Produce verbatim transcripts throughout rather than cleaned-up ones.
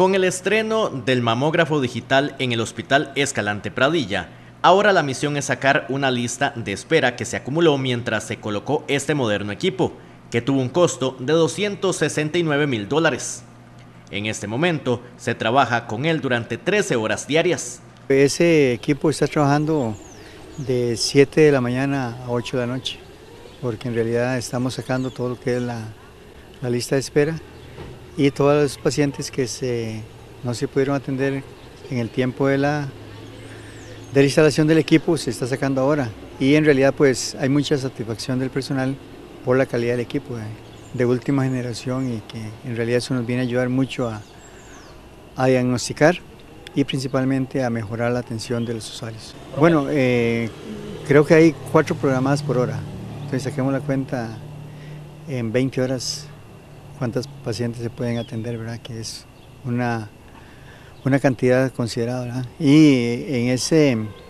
Con el estreno del mamógrafo digital en el Hospital Escalante Pradilla, ahora la misión es sacar una lista de espera que se acumuló mientras se colocó este moderno equipo, que tuvo un costo de doscientos sesenta y nueve mil dólares. En este momento se trabaja con él durante trece horas diarias. Ese equipo está trabajando de siete de la mañana a ocho de la noche, porque en realidad estamos sacando todo lo que es la, la lista de espera y todos los pacientes que se, no se pudieron atender en el tiempo de la, de la instalación del equipo se está sacando ahora. Y en realidad pues hay mucha satisfacción del personal por la calidad del equipo de, de última generación, y que en realidad eso nos viene a ayudar mucho a, a diagnosticar y principalmente a mejorar la atención de los usuarios. Bueno, eh, creo que hay cuatro programadas por hora, entonces saquemos la cuenta en veinte horas cuántas pacientes se pueden atender, ¿verdad? Que es una, una cantidad considerada, ¿verdad? Y en, ese,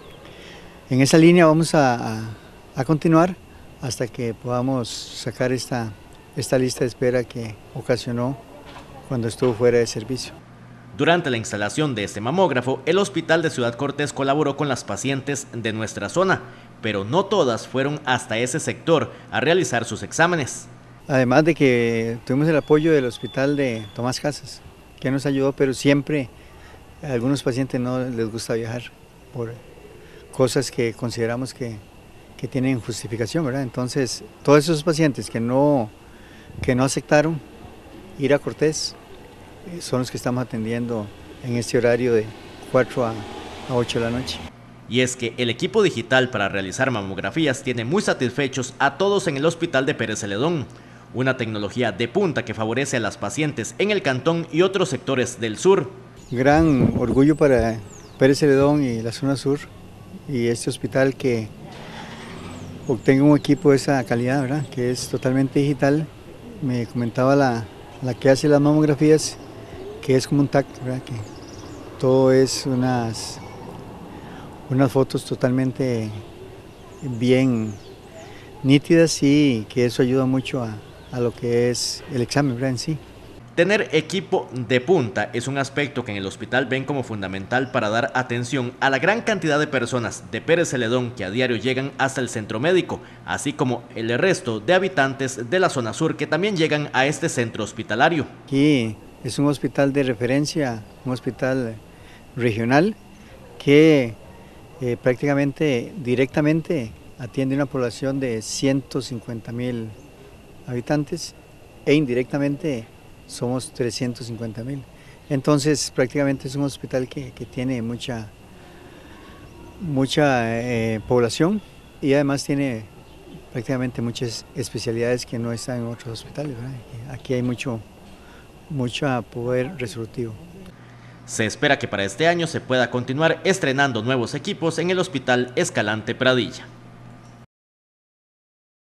en esa línea vamos a, a, a continuar hasta que podamos sacar esta, esta lista de espera que ocasionó cuando estuvo fuera de servicio. Durante la instalación de este mamógrafo, el Hospital de Ciudad Cortés colaboró con las pacientes de nuestra zona, pero no todas fueron hasta ese sector a realizar sus exámenes. Además de que tuvimos el apoyo del Hospital de Tomás Casas, que nos ayudó, pero siempre a algunos pacientes no les gusta viajar por cosas que consideramos que, que tienen justificación, ¿verdad? Entonces, todos esos pacientes que no, que no aceptaron ir a Cortés son los que estamos atendiendo en este horario de cuatro a ocho de la noche. Y es que el equipo digital para realizar mamografías tiene muy satisfechos a todos en el Hospital de Pérez Celedón, una tecnología de punta que favorece a las pacientes en el cantón y otros sectores del sur. Gran orgullo para Pérez Celedón y la zona sur y este hospital que obtenga un equipo de esa calidad, ¿verdad? Que es totalmente digital. Me comentaba la, la que hace las mamografías que es como un tacto, ¿verdad? Que todo es unas, unas fotos totalmente bien nítidas y que eso ayuda mucho a, a lo que es el examen, ¿verdad? En sí. Tener equipo de punta es un aspecto que en el hospital ven como fundamental para dar atención a la gran cantidad de personas de Pérez Celedón que a diario llegan hasta el centro médico, así como el resto de habitantes de la zona sur que también llegan a este centro hospitalario. Aquí es un hospital de referencia, un hospital regional que eh, prácticamente directamente atiende una población de ciento cincuenta mil habitantes e indirectamente somos trescientos cincuenta mil. Entonces prácticamente es un hospital que, que tiene mucha, mucha eh, población y además tiene prácticamente muchas especialidades que no están en otros hospitales, ¿verdad? Aquí hay mucho, mucho poder resolutivo. Se espera que para este año se pueda continuar estrenando nuevos equipos en el Hospital Escalante Pradilla.